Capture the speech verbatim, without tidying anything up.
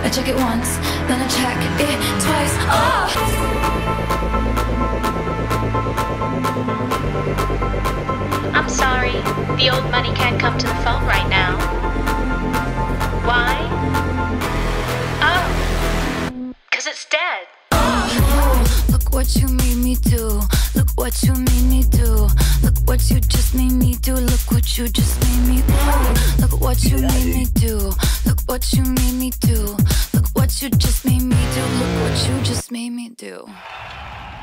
I check it once, then I check it twice. Oh! I'm sorry, the old money can't come to the phone right now. Why? Oh, 'cause it's dead. Oh, look what you made me do. Look what you made me do. Look what you just made me do. Look what you just made me do. Look what you made me do. Look what you made me do. Look what you just made me do. Look what you just made me do.